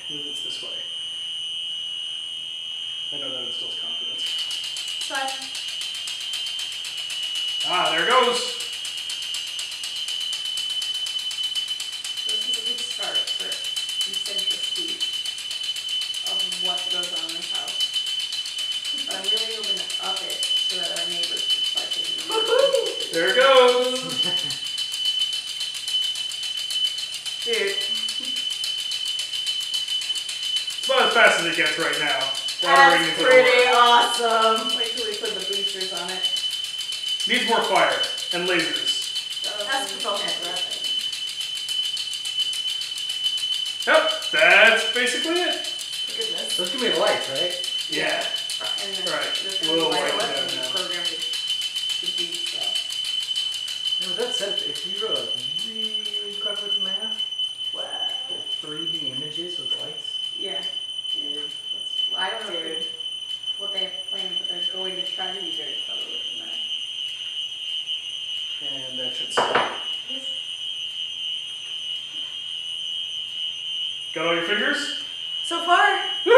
move it this way. I know that instills confidence. Fine. Ah, there it goes. This is a good start for eccentricity of what goes on in this house. But I'm really hoping to up it so that our neighbors can start taking it. There it goes. Dude. It's about as fast as it gets right now. That's pretty awesome. Wait till we put the boosters on it. Needs more fire and lasers. That's propulsion for that thing. Yep, that's basically it. Goodness. Those can be the lights, right? Yeah. And then Right. there's We'll light wipe it weapon down now. programmed to do stuff. And with that said, if you go really clever with the math, Wow. get 3D images with lights. Yeah. Dude. I don't know what they have planned, but they're going to try to be very clever with that. And that should stop. Got all your fingers? So far,